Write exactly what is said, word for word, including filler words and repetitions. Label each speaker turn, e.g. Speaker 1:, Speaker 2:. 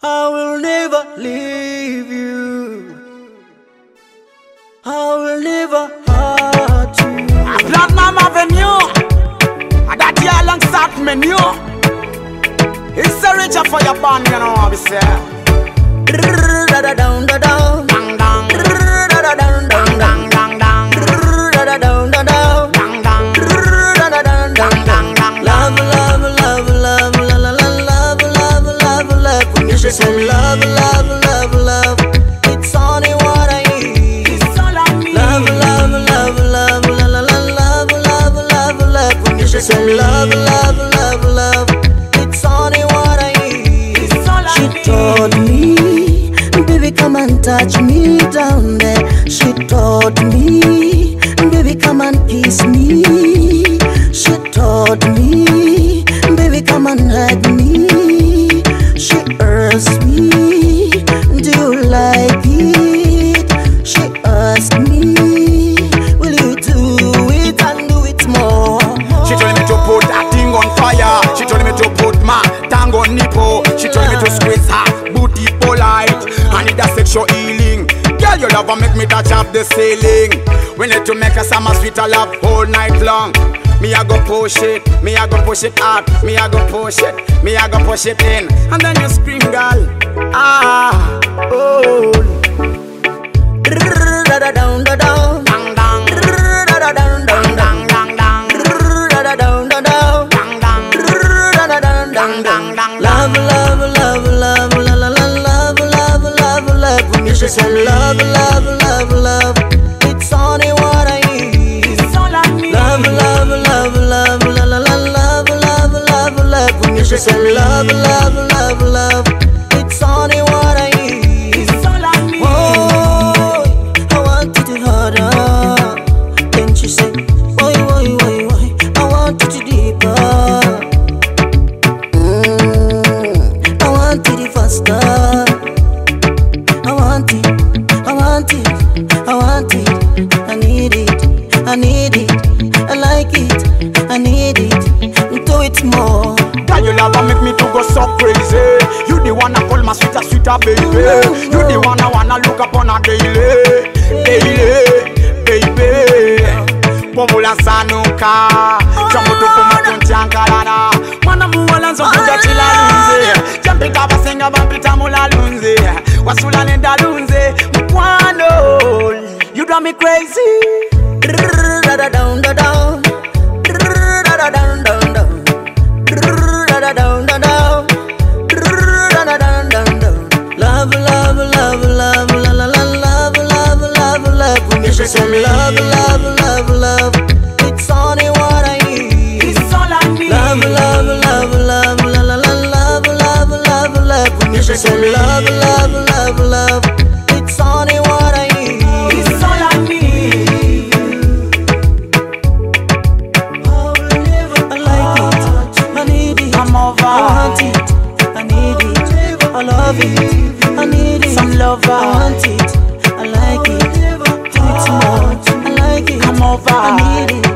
Speaker 1: I will never leave you. I will never hurt you.
Speaker 2: Platinum Avenue, and that year alongside menu. It's a richer for your band, you know what we say.
Speaker 1: Da da down da down,
Speaker 2: Dang dang,
Speaker 1: da da down down
Speaker 2: dang dang dang,
Speaker 1: da da down da down,
Speaker 2: dang dang,
Speaker 1: da da down down.
Speaker 2: dang dang.
Speaker 1: Love, love, love, love, la la la, love, love, love, love. When you say some love, love, love, love, it's only what I need.
Speaker 2: It's all I need.
Speaker 1: Love, love, love, love, la la la, love, love, love, love. When you say some love, love, love, love, it's only what I need.
Speaker 2: It's all I
Speaker 1: She
Speaker 2: need.
Speaker 1: told me, baby, come and touch me down there. She told me, baby, come and kiss me. She told me, baby, come and hug me. She asked me, do you like it? She asked me, will you do it and do it more?
Speaker 2: She told me to put that thing on fire. She told me to put my tongue on nipple. She told me to squeeze her booty polite. I need a sexual healing. Girl, your love will make me touch up the ceiling. We need to make a summer sweeter love all night long. Me I go push it, me I go push it out, me I go push it, me I go push it in, and then you scream, girl. Ah, oh.
Speaker 1: Da da down da down,
Speaker 2: Dang dang,
Speaker 1: da da down down
Speaker 2: dang dang dang,
Speaker 1: da da down da down,
Speaker 2: dang dang,
Speaker 1: da da down down.
Speaker 2: dang dang.
Speaker 1: Love, love, love, love, la la la, love, love, love, love. When you say some love, love, love, love, it's only what I need.
Speaker 2: It's all I need.
Speaker 1: Love, love, love, love, la la la, love, love, love, love. When you say some love, love, love, love, it's only what I need.
Speaker 2: It's all I need.
Speaker 1: Oh, I want you to harder. Then she said, why, why, why, why? I want you to deeper. Mm, I want it faster. I want it, I want it, I want it. I need it, I need it. I like it, I need it. Do it more.
Speaker 2: Girl, you love make me to go so crazy. You the one I call my sweeter, sweeter baby. You the one I wanna look upon a daily, daily, baby. Pomula sanuka, jambo tu kuma tunjangalana. Mwana muwala nzo kuja chila lunze. Jampita basenga bampita mula lunze. Wasula nenda lunze, mkwano. You drive me crazy.
Speaker 1: Da da down da down, da da down down down, da da down da down, da da down down down. Love, love, love, love, la la la, love, love, love, love. When you say some love, love, love, love, it's only what I need.
Speaker 2: It's all I need.
Speaker 1: Love, love, love, love, la la la, love, love, love, love. When you say some love, love, love, love, it's only what I need.
Speaker 2: It's all I need.
Speaker 1: I like it, I need it,
Speaker 2: I'm over.
Speaker 1: I want it, I need it, I love it, I need it,
Speaker 2: Some lover.
Speaker 1: I want it, I like it, do it more, I like it,
Speaker 2: I'm over.
Speaker 1: I need it.